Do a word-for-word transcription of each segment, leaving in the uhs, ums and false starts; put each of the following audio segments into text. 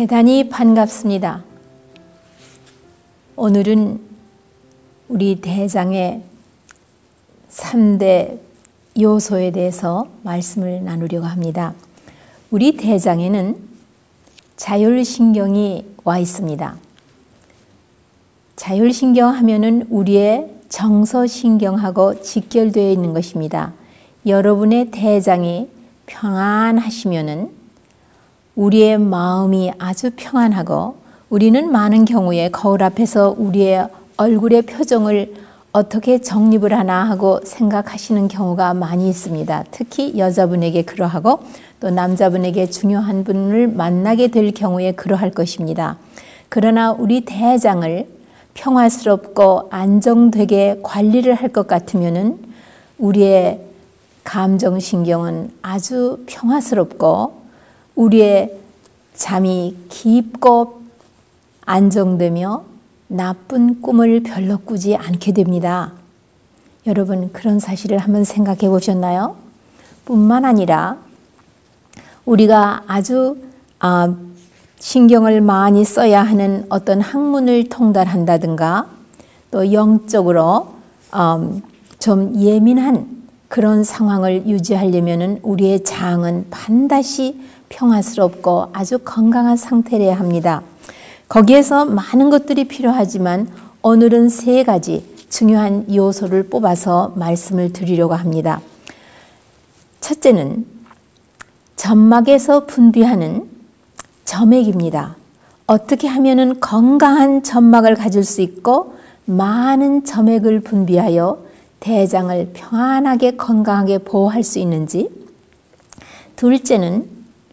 대단히 반갑습니다. 오늘은 우리 대장의 삼 대 요소에 대해서 말씀을 나누려고 합니다. 우리 대장에는 자율신경이 와 있습니다. 자율신경 하면은 우리의 정서신경하고 직결되어 있는 것입니다. 여러분의 대장이 평안하시면은 우리의 마음이 아주 평안하고, 우리는 많은 경우에 거울 앞에서 우리의 얼굴의 표정을 어떻게 정립을 하나 하고 생각하시는 경우가 많이 있습니다. 특히 여자분에게 그러하고 또 남자분에게 중요한 분을 만나게 될 경우에 그러할 것입니다. 그러나 우리 대장을 평화스럽고 안정되게 관리를 할 것 같으면은 우리의 감정신경은 아주 평화스럽고 우리의 잠이 깊고 안정되며 나쁜 꿈을 별로 꾸지 않게 됩니다. 여러분, 그런 사실을 한번 생각해 보셨나요? 뿐만 아니라 우리가 아주 아, 신경을 많이 써야 하는 어떤 학문을 통달한다든가 또 영적으로 음, 좀 예민한 그런 상황을 유지하려면 우리의 장은 반드시 평화스럽고 아주 건강한 상태여야 합니다. 거기에서 많은 것들이 필요하지만 오늘은 세 가지 중요한 요소를 뽑아서 말씀을 드리려고 합니다. 첫째는 점막에서 분비하는 점액입니다. 어떻게 하면 건강한 점막을 가질 수 있고 많은 점액을 분비하여 대장을 평안하게 건강하게 보호할 수 있는지. 둘째는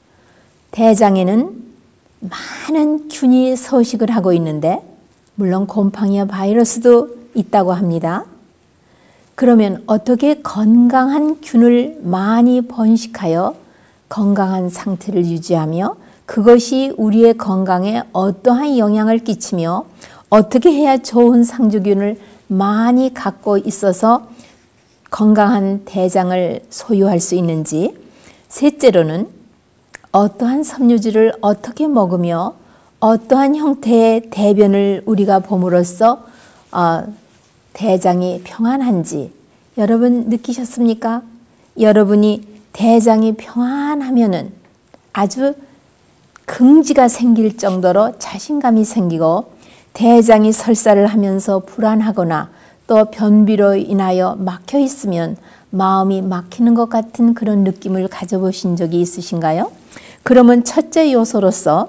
대장에는 많은 균이 서식을 하고 있는데 물론 곰팡이와 바이러스도 있다고 합니다. 그러면 어떻게 건강한 균을 많이 번식하여 건강한 상태를 유지하며 그것이 우리의 건강에 어떠한 영향을 끼치며 어떻게 해야 좋은 상주균을 많이 갖고 있어서 건강한 대장을 소유할 수 있는지. 셋째로는 어떠한 섬유질을 어떻게 먹으며 어떠한 형태의 대변을 우리가 봄으로써 어, 대장이 평안한지 여러분 느끼셨습니까? 여러분이 대장이 평안하면은 아주 긍지가 생길 정도로 자신감이 생기고 대장이 설사를 하면서 불안하거나 또 변비로 인하여 막혀 있으면 마음이 막히는 것 같은 그런 느낌을 가져보신 적이 있으신가요? 그러면 첫째 요소로서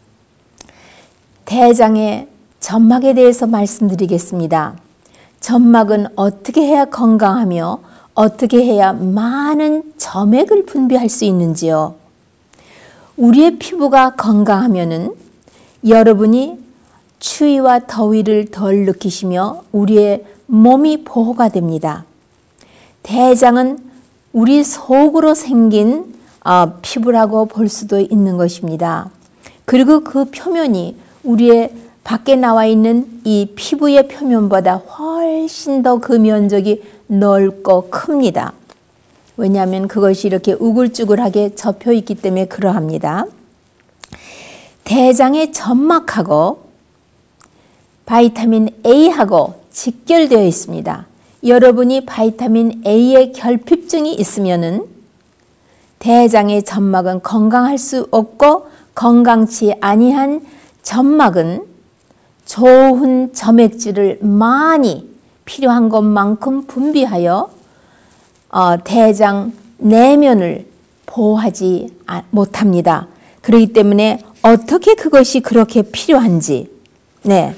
대장의 점막에 대해서 말씀드리겠습니다. 점막은 어떻게 해야 건강하며 어떻게 해야 많은 점액을 분비할 수 있는지요? 우리의 피부가 건강하면은 여러분이 추위와 더위를 덜 느끼시며 우리의 몸이 보호가 됩니다. 대장은 우리 속으로 생긴 어, 피부라고 볼 수도 있는 것입니다. 그리고 그 표면이 우리의 밖에 나와 있는 이 피부의 표면보다 훨씬 더 그 면적이 넓고 큽니다. 왜냐하면 그것이 이렇게 우글쭈글하게 접혀 있기 때문에 그러합니다. 대장의 점막하고 바이타민 A하고 직결되어 있습니다. 여러분이 바이타민 A의 결핍증이 있으면은 대장의 점막은 건강할 수 없고 건강치 아니한 점막은 좋은 점액질을 많이 필요한 것만큼 분비하여 어, 대장 내면을 보호하지 못합니다. 그렇기 때문에 어떻게 그것이 그렇게 필요한지, 네,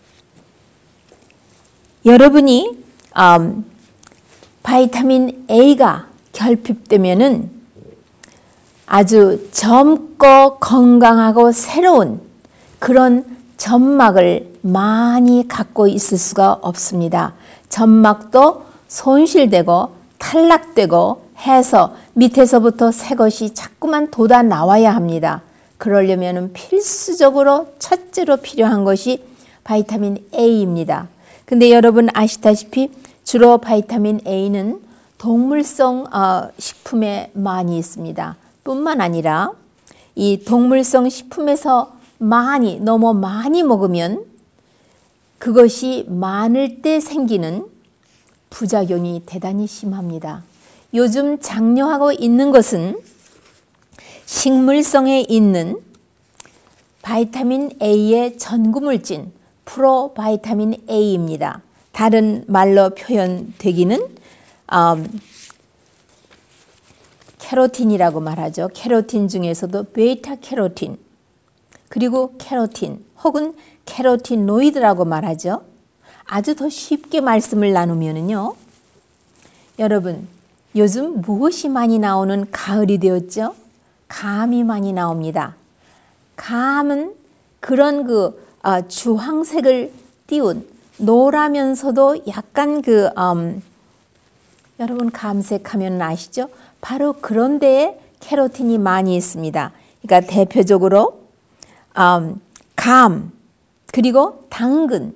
여러분이 음, 바이타민 A가 결핍되면은 아주 젊고 건강하고 새로운 그런 점막을 많이 갖고 있을 수가 없습니다. 점막도 손실되고 탈락되고 해서 밑에서부터 새 것이 자꾸만 돋아 나와야 합니다. 그러려면 필수적으로 첫째로 필요한 것이 바이타민 A입니다. 근데 여러분 아시다시피 주로 바이타민 A는 동물성 식품에 많이 있습니다. 뿐만 아니라 이 동물성 식품에서 많이, 너무 많이 먹으면 그것이 많을 때 생기는 부작용이 대단히 심합니다. 요즘 장려하고 있는 것은 식물성에 있는 바이타민 A의 전구물질 프로바이타민 A입니다. 다른 말로 표현되기는 음, 캐로틴이라고 말하죠. 캐로틴 중에서도 베타 캐로틴, 그리고 캐로틴 혹은 캐로티노이드라고 말하죠. 아주 더 쉽게 말씀을 나누면은요, 여러분 요즘 무엇이 많이 나오는 가을이 되었죠? 감이 많이 나옵니다. 감은 그런 그 어, 주황색을 띄운 노라면서도 약간 그 음, 여러분 감색하면 아시죠? 바로 그런 데에 캐로틴이 많이 있습니다. 그러니까 대표적으로 음, 감, 그리고 당근,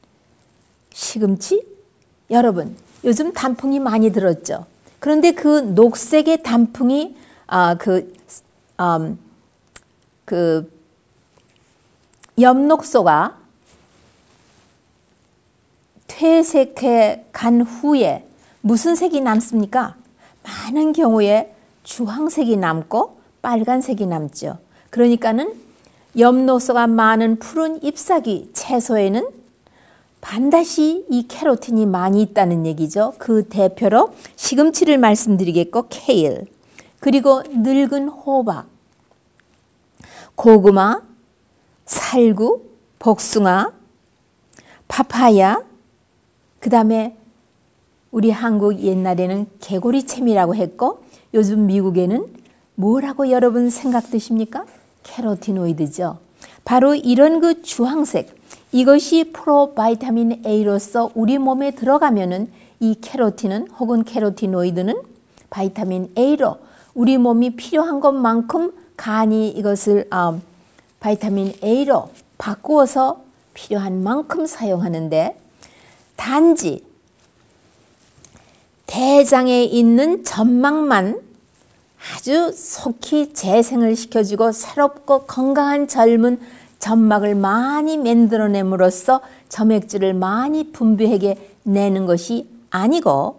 시금치. 여러분 요즘 단풍이 많이 들었죠. 그런데 그 녹색의 단풍이 아, 그, 음, 그 엽록소가 퇴색해 간 후에 무슨 색이 남습니까? 많은 경우에 주황색이 남고 빨간색이 남죠. 그러니까는 엽록소가 많은 푸른 잎사귀 채소에는 반드시 이 캐로틴이 많이 있다는 얘기죠. 그 대표로 시금치를 말씀드리겠고, 케일, 그리고 늙은 호박, 고구마, 살구, 복숭아, 파파야, 그 다음에 우리 한국 옛날에는 개구리채미라고 했고, 요즘 미국에는 뭐라고 여러분 생각되십니까? 캐로티노이드죠. 바로 이런 그 주황색, 이것이 프로바이타민 A로서 우리 몸에 들어가면은 이 캐로틴은 혹은 캐로티노이드는 바이타민 A로 우리 몸이 필요한 것만큼 간이 이것을 어, 바이타민 A로 바꾸어서 필요한 만큼 사용하는데, 단지 대장에 있는 점막만 아주 속히 재생을 시켜주고 새롭고 건강한 젊은 점막을 많이 만들어냄으로써 점액질을 많이 분비하게 내는 것이 아니고,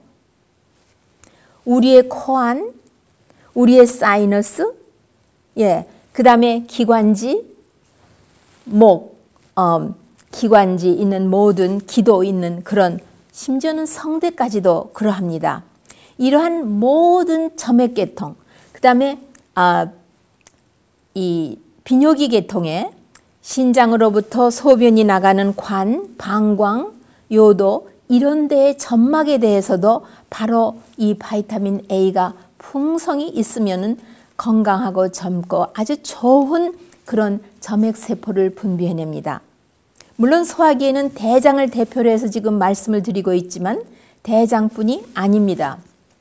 우리의 코안, 우리의 사이너스, 예, 그 다음에 기관지, 목, 어, 기관지 있는 모든 기도 있는 그런, 심지어는 성대까지도 그러합니다. 이러한 모든 점액계통, 그 다음에 아, 이 비뇨기 계통에 신장으로부터 소변이 나가는 관, 방광, 요도 이런 데의 점막에 대해서도 바로 이 바이타민 A가 풍성히 있으면은 건강하고 젊고 아주 좋은 그런 점액세포를 분비해냅니다. 물론 소화기에는 대장을 대표로 해서 지금 말씀을 드리고 있지만 대장뿐이 아닙니다.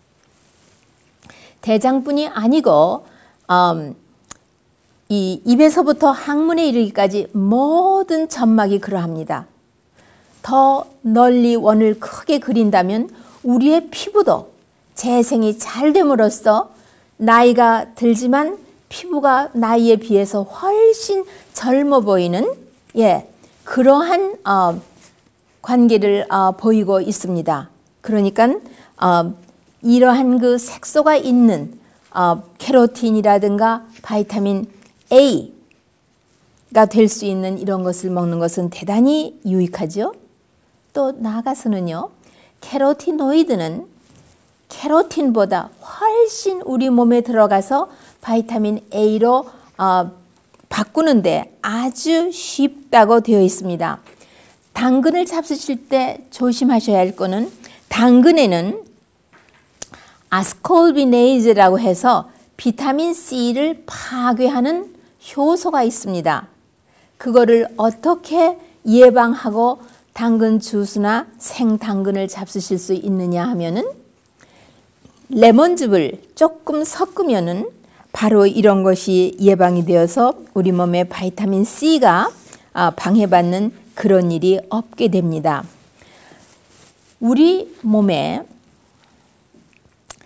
대장뿐이 아니고 음, 이 입에서부터 항문에 이르기까지 모든 점막이 그러합니다. 더 널리 원을 크게 그린다면 우리의 피부도 재생이 잘 됨으로써 나이가 들지만 피부가 나이에 비해서 훨씬 젊어 보이는, 예, 그러한 어, 관계를 어, 보이고 있습니다. 그러니까 어, 이러한 그 색소가 있는 어, 캐로틴이라든가 바이타민 A가 될 수 있는 이런 것을 먹는 것은 대단히 유익하죠. 또 나아가서는요, 캐로티노이드는 캐로틴보다 훨씬 우리 몸에 들어가서 바이타민 A로 어, 바꾸는데 아주 쉽다고 되어 있습니다. 당근을 잡수실 때 조심하셔야 할 거는, 당근에는 아스콜비네이즈라고 해서 비타민 C를 파괴하는 효소가 있습니다. 그거를 어떻게 예방하고 당근 주스나 생당근을 잡수실 수 있느냐 하면은, 레몬즙을 조금 섞으면은 바로 이런 것이 예방이 되어서 우리 몸의 바이타민 C가 방해받는 그런 일이 없게 됩니다. 우리 몸에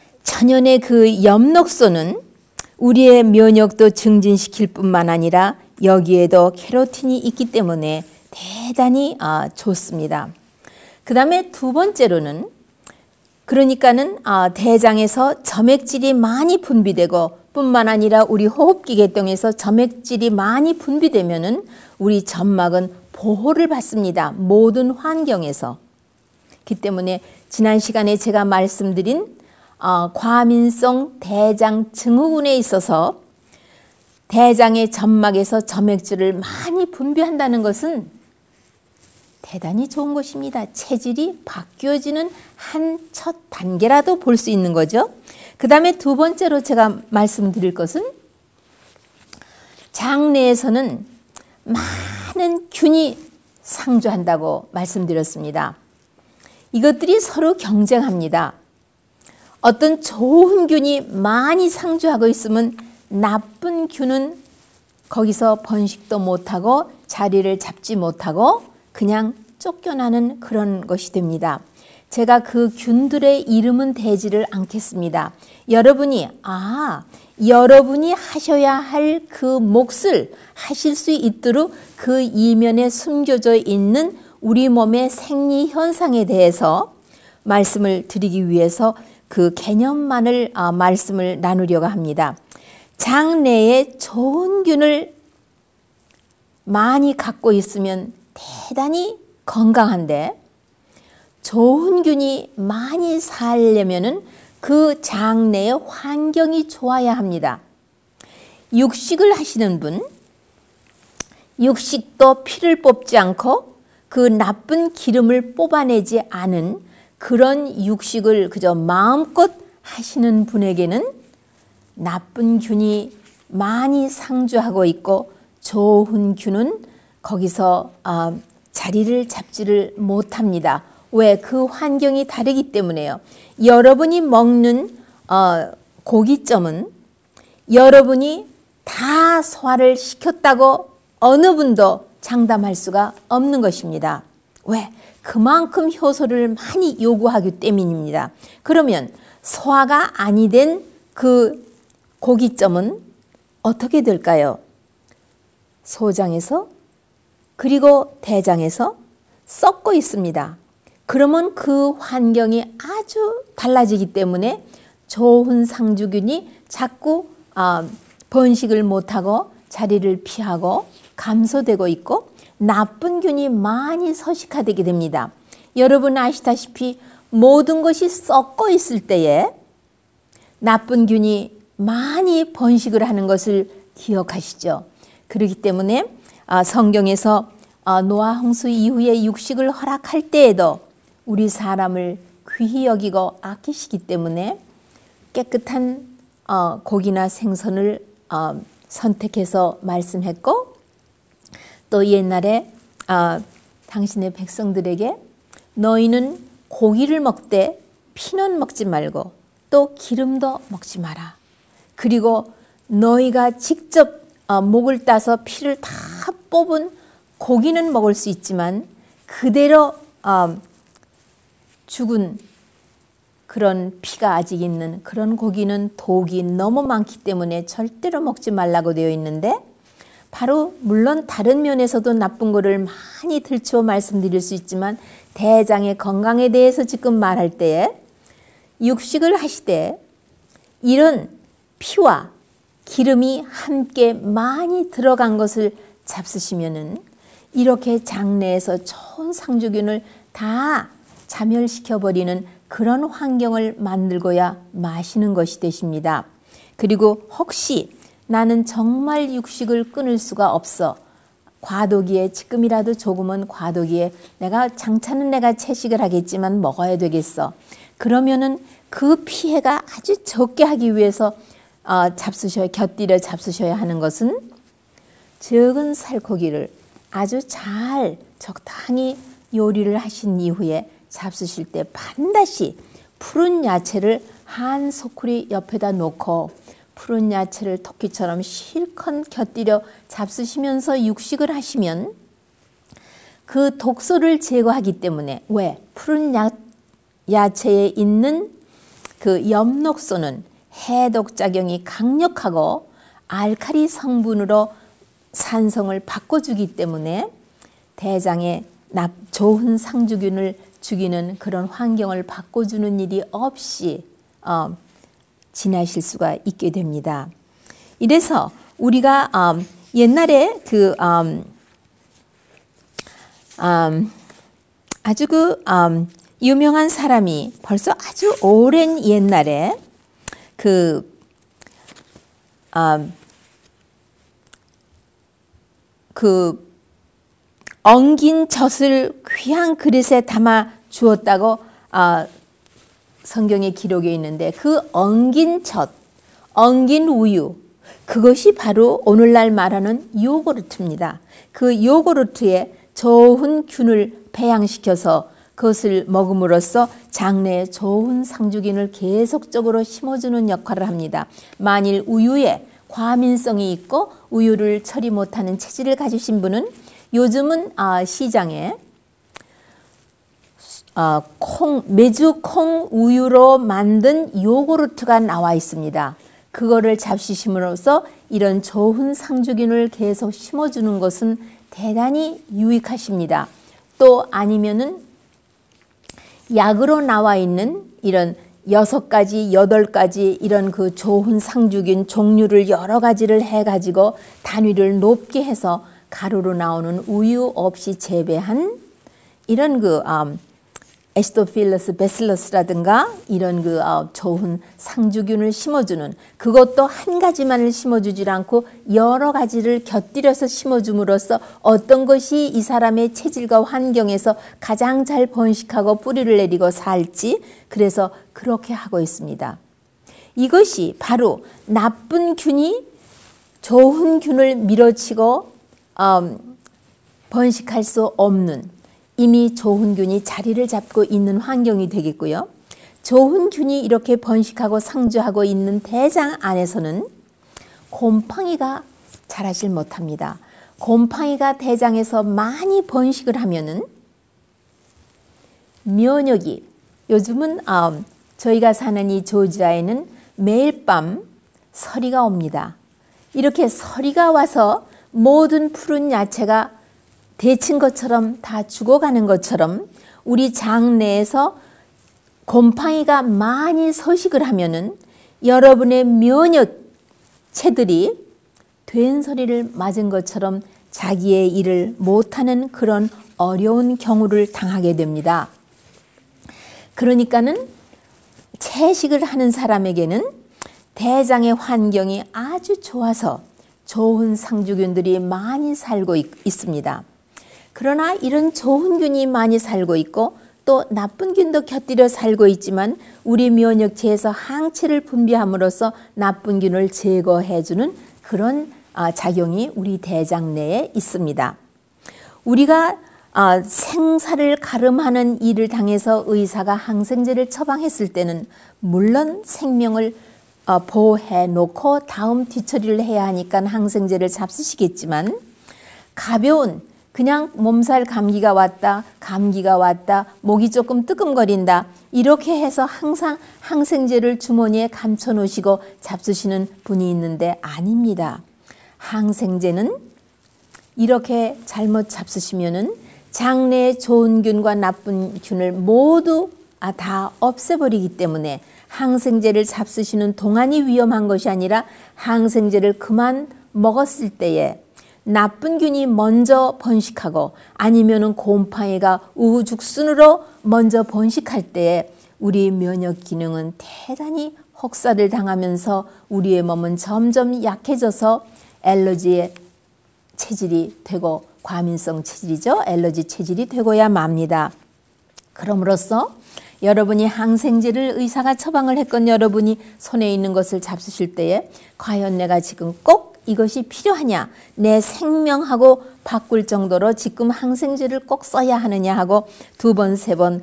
천연의 그 엽록소는 우리의 면역도 증진시킬 뿐만 아니라 여기에도 케로틴이 있기 때문에 대단히 아, 좋습니다. 그 다음에 두 번째로는 그러니까는 아, 대장에서 점액질이 많이 분비되고 뿐만 아니라 우리 호흡기 계통에서 점액질이 많이 분비되면은 우리 점막은 보호를 받습니다. 모든 환경에서. 그렇기 때문에 지난 시간에 제가 말씀드린 어, 과민성 대장 증후군에 있어서 대장의 점막에서 점액질을 많이 분비한다는 것은 대단히 좋은 것입니다. 체질이 바뀌어지는 한 첫 단계라도 볼 수 있는 거죠. 그 다음에 두 번째로 제가 말씀드릴 것은 장내에서는 많은 균이 상주한다고 말씀드렸습니다. 이것들이 서로 경쟁합니다. 어떤 좋은 균이 많이 상주하고 있으면 나쁜 균은 거기서 번식도 못하고 자리를 잡지 못하고 그냥 쫓겨나는 그런 것이 됩니다. 제가 그 균들의 이름은 대지를 않겠습니다. 여러분이 아 여러분이 하셔야 할 그 몫을 하실 수 있도록 그 이면에 숨겨져 있는 우리 몸의 생리 현상에 대해서 말씀을 드리기 위해서 그 개념만을 아, 말씀을 나누려고 합니다. 장내에 좋은 균을 많이 갖고 있으면 대단히 건강한데 좋은 균이 많이 살려면은 그 장내의 환경이 좋아야 합니다. 육식을 하시는 분, 육식도 피를 뽑지 않고 그 나쁜 기름을 뽑아내지 않은 그런 육식을 그저 마음껏 하시는 분에게는 나쁜 균이 많이 상주하고 있고 좋은 균은 거기서 어, 자리를 잡지를 못합니다. 왜? 그 환경이 다르기 때문에요. 여러분이 먹는 어, 고깃점은 여러분이 다 소화를 시켰다고 어느 분도 장담할 수가 없는 것입니다. 왜? 그만큼 효소를 많이 요구하기 때문입니다. 그러면 소화가 아니 된 그 고깃점은 어떻게 될까요? 소장에서 그리고 대장에서 썩고 있습니다. 그러면 그 환경이 아주 달라지기 때문에 좋은 상주균이 자꾸 어, 번식을 못하고 자리를 피하고 감소되고 있고 나쁜 균이 많이 서식화되게 됩니다. 여러분 아시다시피 모든 것이 썩고 있을 때에 나쁜 균이 많이 번식을 하는 것을 기억하시죠. 그렇기 때문에 성경에서 노아 홍수 이후에 육식을 허락할 때에도 우리 사람을 귀히 여기고 아끼시기 때문에 깨끗한 고기나 생선을 선택해서 말씀했고 또 옛날에 당신의 백성들에게 너희는 고기를 먹되 피는 먹지 말고 또 기름도 먹지 마라. 그리고 너희가 직접 목을 따서 피를 다 뽑은 고기는 먹을 수 있지만 그대로 죽은 그런 피가 아직 있는 그런 고기는 독이 너무 많기 때문에 절대로 먹지 말라고 되어 있는데 바로 물론 다른 면에서도 나쁜 거를 많이 들추어 말씀드릴 수 있지만 대장의 건강에 대해서 지금 말할 때에 육식을 하시되 이런 피와 기름이 함께 많이 들어간 것을 잡수시면은 이렇게 장내에서 좋은 상주균을 다 자멸시켜버리는 그런 환경을 만들고야 마시는 것이 되십니다. 그리고 혹시 나는 정말 육식을 끊을 수가 없어. 과도기에 지금이라도 조금은 과도기에 내가 장차는 내가 채식을 하겠지만 먹어야 되겠어. 그러면은 그 피해가 아주 적게 하기 위해서 어, 잡수셔야 곁들여 잡수셔야 하는 것은 적은 살코기를 아주 잘 적당히 요리를 하신 이후에 잡수실 때 반드시 푸른 야채를 한 소쿠리 옆에다 놓고 푸른 야채를 토끼처럼 실컷 곁들여 잡수시면서 육식을 하시면 그 독소를 제거하기 때문에 왜? 푸른 야, 야채에 있는 그 엽록소는 해독작용이 강력하고 알칼리 성분으로 산성을 바꿔주기 때문에 대장에 납, 좋은 상주균을 죽이는 그런 환경을 바꿔주는 일이 없이 어, 지나실 수가 있게 됩니다. 이래서 우리가 음, 옛날에 그 음, 음, 아주 그 음, 유명한 사람이 벌써 아주 오랜 옛날에 그 음, 그 엉긴 젖을 귀한 그릇에 담아 주었다고 어, 성경에 기록이 있는데 그 엉긴 젖, 엉긴 우유, 그것이 바로 오늘날 말하는 요구르트입니다. 그 요구르트에 좋은 균을 배양시켜서 그것을 먹음으로써 장내에 좋은 상주균을 계속적으로 심어주는 역할을 합니다. 만일 우유에 과민성이 있고 우유를 처리 못하는 체질을 가지신 분은 요즘은 시장에 콩, 메주 콩 우유로 만든 요구르트가 나와 있습니다. 그거를 잡수심으로써 이런 좋은 상주균을 계속 심어주는 것은 대단히 유익하십니다. 또 아니면은 약으로 나와 있는 이런 여섯 가지, 여덟 가지 이런 그 좋은 상주균 종류를 여러 가지를 해가지고 단위를 높게 해서 가루로 나오는 우유 없이 재배한 이런 그 음, 에시도필러스 베실러스라든가 이런 그 어, 좋은 상주균을 심어주는, 그것도 한 가지만을 심어주질 않고 여러 가지를 곁들여서 심어줌으로써 어떤 것이 이 사람의 체질과 환경에서 가장 잘 번식하고 뿌리를 내리고 살지, 그래서 그렇게 하고 있습니다. 이것이 바로 나쁜 균이 좋은 균을 밀어치고 음, 번식할 수 없는, 이미 좋은 균이 자리를 잡고 있는 환경이 되겠고요. 좋은 균이 이렇게 번식하고 상주하고 있는 대장 안에서는 곰팡이가 자라질 못합니다. 곰팡이가 대장에서 많이 번식을 하면은 면역이, 요즘은 음, 저희가 사는 이 조지아에는 매일 밤 서리가 옵니다. 이렇게 서리가 와서 모든 푸른 야채가 데친 것처럼 다 죽어가는 것처럼 우리 장내에서 곰팡이가 많이 서식을 하면은 여러분의 면역체들이 된소리를 맞은 것처럼 자기의 일을 못하는 그런 어려운 경우를 당하게 됩니다. 그러니까는 채식을 하는 사람에게는 대장의 환경이 아주 좋아서 좋은 상주균들이 많이 살고 있, 있습니다. 그러나 이런 좋은 균이 많이 살고 있고 또 나쁜 균도 곁들여 살고 있지만 우리 면역체에서 항체를 분비함으로써 나쁜 균을 제거해주는 그런 작용이 우리 대장 내에 있습니다. 우리가 생사를 가름하는 일을 당해서 의사가 항생제를 처방했을 때는 물론 생명을 보호해 놓고 다음 뒤처리를 해야 하니까 항생제를 잡수시겠지만, 가벼운 그냥 몸살 감기가 왔다, 감기가 왔다, 목이 조금 뜨끔거린다, 이렇게 해서 항상 항생제를 주머니에 감춰 놓으시고 잡수시는 분이 있는데 아닙니다. 항생제는 이렇게 잘못 잡수시면은 장내에 좋은 균과 나쁜 균을 모두 다 없애버리기 때문에 항생제를 잡수시는 동안이 위험한 것이 아니라 항생제를 그만 먹었을 때에 나쁜 균이 먼저 번식하고 아니면은 곰팡이가 우후죽순으로 먼저 번식할 때에 우리 면역 기능은 대단히 혹사를 당하면서 우리의 몸은 점점 약해져서 알러지의 체질이 되고, 과민성 체질이죠. 알러지 체질이 되고야 맙니다. 그럼으로써 여러분이 항생제를 의사가 처방을 했건 여러분이 손에 있는 것을 잡수실 때에 과연 내가 지금 꼭 이것이 필요하냐, 내 생명하고 바꿀 정도로 지금 항생제를 꼭 써야 하느냐 하고 두 번, 세 번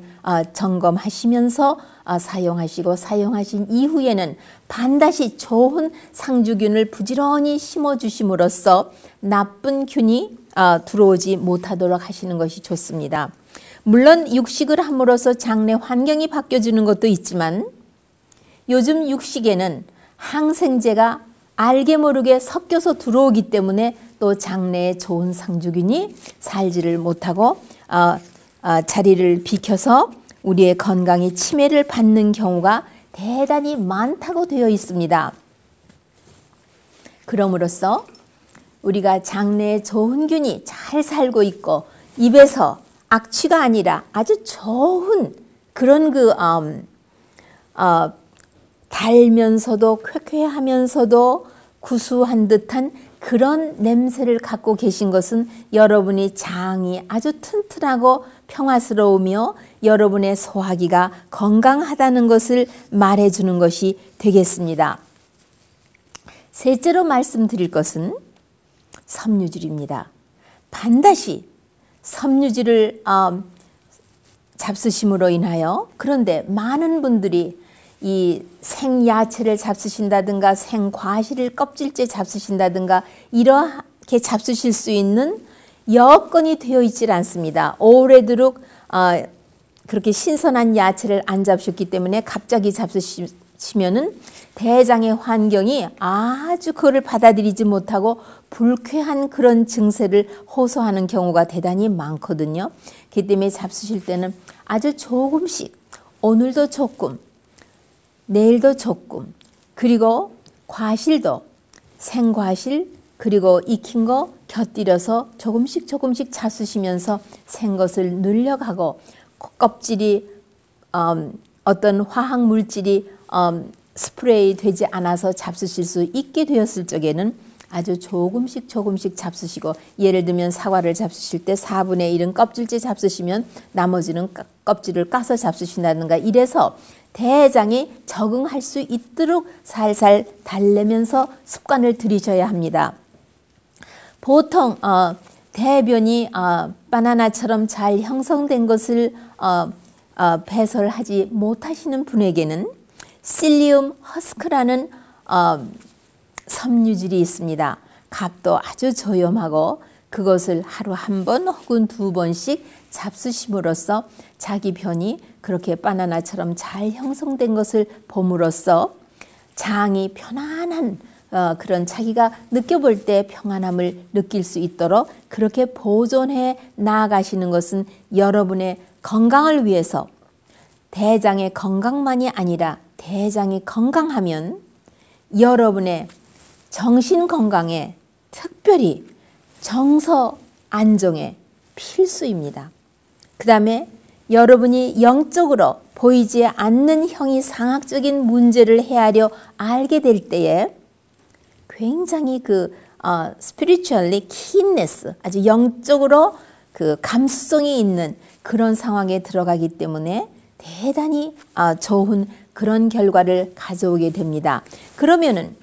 점검하시면서 사용하시고, 사용하신 이후에는 반드시 좋은 상주균을 부지런히 심어주심으로써 나쁜 균이 들어오지 못하도록 하시는 것이 좋습니다. 물론 육식을 함으로써 장내 환경이 바뀌어지는 것도 있지만 요즘 육식에는 항생제가 알게 모르게 섞여서 들어오기 때문에 또 장내에 좋은 상주균이 살지를 못하고 어, 어, 자리를 비켜서 우리의 건강이 침해를 받는 경우가 대단히 많다고 되어 있습니다. 그럼으로써 우리가 장내에 좋은 균이 잘 살고 있고 입에서 악취가 아니라 아주 좋은 그런 그 음, 어, 달면서도 쾌쾌하면서도 구수한 듯한 그런 냄새를 갖고 계신 것은 여러분이 장이 아주 튼튼하고 평화스러우며 여러분의 소화기가 건강하다는 것을 말해주는 것이 되겠습니다. 셋째로 말씀드릴 것은 섬유질입니다. 반드시 섬유질을 어, 잡수심으로 인하여, 그런데 많은 분들이 이 생야채를 잡수신다든가 생과실을 껍질째 잡수신다든가 이렇게 잡수실 수 있는 여건이 되어 있질 않습니다. 오래도록 어, 그렇게 신선한 야채를 안 잡수셨기 때문에 갑자기 잡수시면은 대장의 환경이 아주 그거를 받아들이지 못하고 불쾌한 그런 증세를 호소하는 경우가 대단히 많거든요. 그렇기 때문에 잡수실 때는 아주 조금씩, 오늘도 조금, 내일도 조금, 그리고 과실도 생과실 그리고 익힌 거 곁들여서 조금씩 조금씩 잡수시면서 생것을 늘려가고 껍질이 음, 어떤 화학 물질이 음, 스프레이 되지 않아서 잡수실 수 있게 되었을 적에는 아주 조금씩 조금씩 잡수시고, 예를 들면 사과를 잡수실 때 사분의 일은 껍질째 잡수시면 나머지는 껍질을 까서 잡수신다든가 이래서 대장이 적응할 수 있도록 살살 달래면서 습관을 들이셔야 합니다. 보통 어, 대변이 어, 바나나처럼 잘 형성된 것을 어, 어, 배설하지 못하시는 분에게는 실리움 허스크라는 어, 섬유질이 있습니다. 값도 아주 저렴하고 그것을 하루 한 번 혹은 두 번씩 잡수심으로써 자기 변이 그렇게 바나나처럼 잘 형성된 것을 봄으로써 장이 편안한 어, 그런 자기가 느껴볼 때 평안함을 느낄 수 있도록 그렇게 보존해 나아가시는 것은 여러분의 건강을 위해서, 대장의 건강만이 아니라 대장이 건강하면 여러분의 정신 건강에, 특별히 정서 안정에 필수입니다. 그 다음에 여러분이 영적으로 보이지 않는 형이상학적인 문제를 헤아려 알게 될 때에 굉장히 그 어, spiritually keenness, 아주 영적으로 그 감수성이 있는 그런 상황에 들어가기 때문에 대단히 어, 좋은 그런 결과를 가져오게 됩니다. 그러면은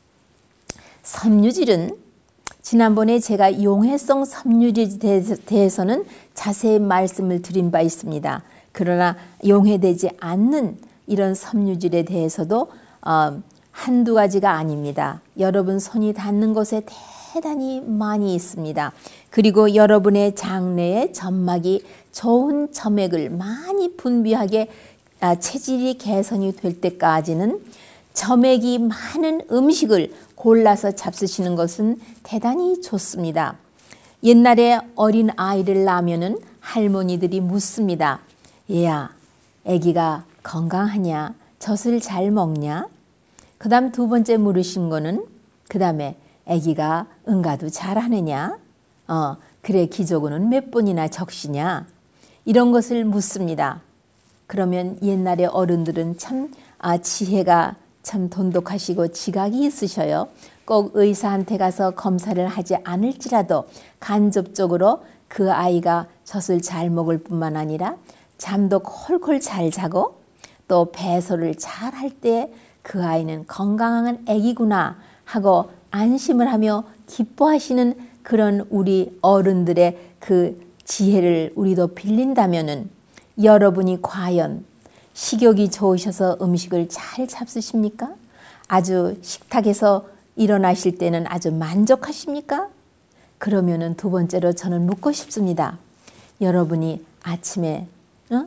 섬유질은 지난번에 제가 용해성 섬유질에 대해서는 자세히 말씀을 드린 바 있습니다. 그러나 용해되지 않는 이런 섬유질에 대해서도 어, 한두 가지가 아닙니다. 여러분 손이 닿는 곳에 대단히 많이 있습니다. 그리고 여러분의 장내에 점막이 좋은 점액을 많이 분비하게 아, 체질이 개선이 될 때까지는 점액이 많은 음식을 골라서 잡수시는 것은 대단히 좋습니다. 옛날에 어린 아이를 낳으면은 할머니들이 묻습니다. 얘야, 아기가 건강하냐? 젖을 잘 먹냐? 그 다음 두 번째 물으신 거는 그 다음에 아기가 응가도 잘하느냐? 어, 그래 기저귀는 몇 번이나 적시냐? 이런 것을 묻습니다. 그러면 옛날에 어른들은 참 아, 지혜가 참 돈독하시고 지각이 있으셔요. 꼭 의사한테 가서 검사를 하지 않을지라도 간접적으로 그 아이가 젖을 잘 먹을 뿐만 아니라 잠도 콜콜 잘 자고 또 배설을 잘 할 때 그 아이는 건강한 아기구나 하고 안심을 하며 기뻐하시는 그런 우리 어른들의 그 지혜를 우리도 빌린다면은 여러분이 과연 식욕이 좋으셔서 음식을 잘 잡수십니까? 아주 식탁에서 일어나실 때는 아주 만족하십니까? 그러면은 두 번째로 저는 묻고 싶습니다. 여러분이 아침에 어?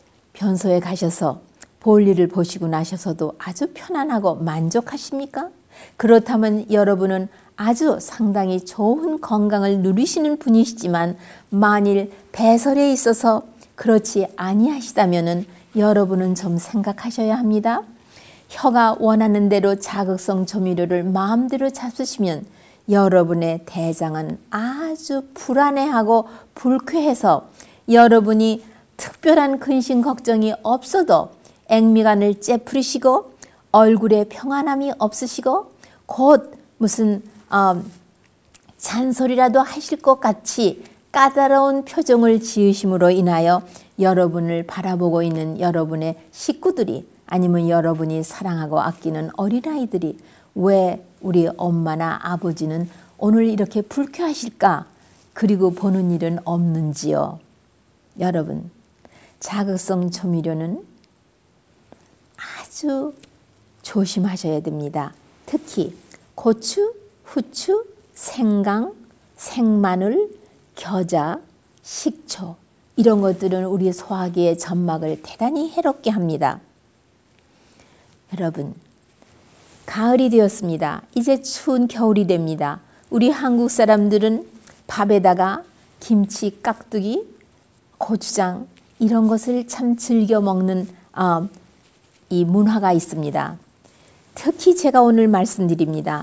변소에 가셔서 볼일을 보시고 나셔서도 아주 편안하고 만족하십니까? 그렇다면 여러분은 아주 상당히 좋은 건강을 누리시는 분이시지만 만일 배설에 있어서 그렇지 아니하시다면은 여러분은 좀 생각하셔야 합니다. 혀가 원하는 대로 자극성 조미료를 마음대로 잡수시면 여러분의 대장은 아주 불안해하고 불쾌해서 여러분이 특별한 근심 걱정이 없어도 액미간을 째푸리시고 얼굴에 평안함이 없으시고 곧 무슨 어, 잔소리라도 하실 것 같이 까다로운 표정을 지으심으로 인하여 여러분을 바라보고 있는 여러분의 식구들이 아니면 여러분이 사랑하고 아끼는 어린아이들이 왜 우리 엄마나 아버지는 오늘 이렇게 불쾌하실까? 그리고 보는 일은 없는지요. 여러분, 자극성 조미료는 아주 조심하셔야 됩니다. 특히 고추, 후추, 생강, 생마늘, 겨자, 식초 이런 것들은 우리 소화기의 점막을 대단히 해롭게 합니다. 여러분, 가을이 되었습니다. 이제 추운 겨울이 됩니다. 우리 한국 사람들은 밥에다가 김치, 깍두기, 고추장 이런 것을 참 즐겨 먹는 어, 이 문화가 있습니다. 특히 제가 오늘 말씀드립니다.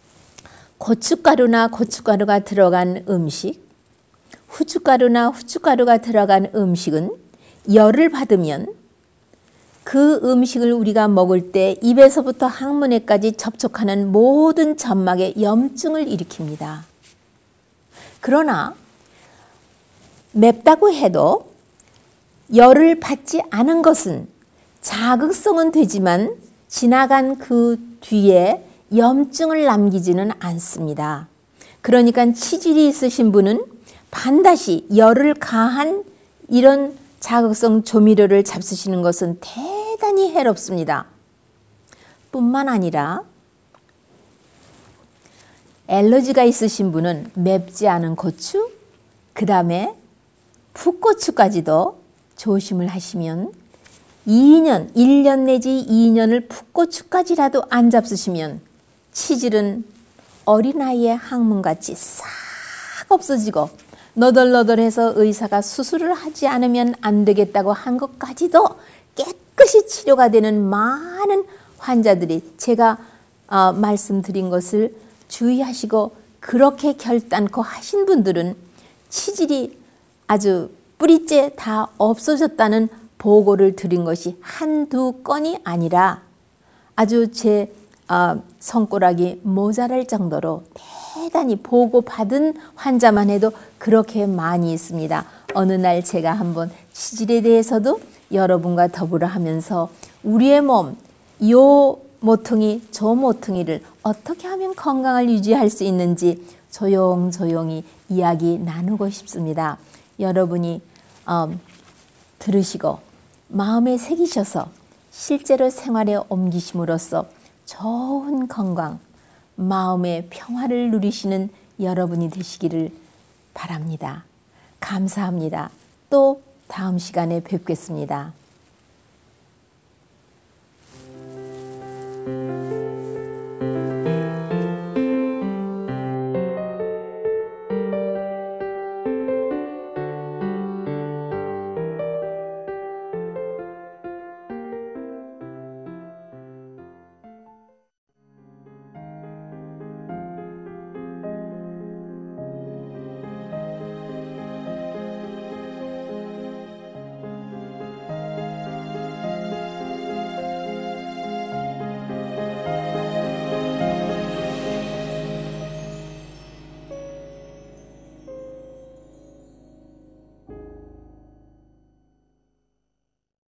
고춧가루나 고춧가루가 들어간 음식, 후춧가루나 후춧가루가 들어간 음식은 열을 받으면 그 음식을 우리가 먹을 때 입에서부터 항문에까지 접촉하는 모든 점막에 염증을 일으킵니다. 그러나 맵다고 해도 열을 받지 않은 것은 자극성은 되지만 지나간 그 뒤에 염증을 남기지는 않습니다. 그러니까 치질이 있으신 분은 반드시 열을 가한 이런 자극성 조미료를 잡수시는 것은 대단히 해롭습니다. 뿐만 아니라 알러지가 있으신 분은 맵지 않은 고추, 그 다음에 풋고추까지도 조심을 하시면 이 년, 일 년 내지 이 년을 풋고추까지라도 안 잡수시면 치질은 어린아이의 항문같이 싹 없어지고 너덜너덜해서 의사가 수술을 하지 않으면 안 되겠다고 한 것까지도 깨끗이 치료가 되는 많은 환자들이 제가 어, 말씀드린 것을 주의하시고 그렇게 결단코 하신 분들은 치질이 아주 뿌리째 다 없어졌다는 보고를 드린 것이 한두 건이 아니라 아주 제 어, 손가락이 모자랄 정도로 대단히 보고받은 환자만 해도 그렇게 많이 있습니다. 어느 날 제가 한번 치질에 대해서도 여러분과 더불어 하면서 우리의 몸, 요 모퉁이, 저 모퉁이를 어떻게 하면 건강을 유지할 수 있는지 조용조용히 이야기 나누고 싶습니다. 여러분이 어, 들으시고 마음에 새기셔서 실제로 생활에 옮기심으로써 좋은 건강, 마음의 평화를 누리시는 여러분이 되시기를 바랍니다. 감사합니다. 또 다음 시간에 뵙겠습니다.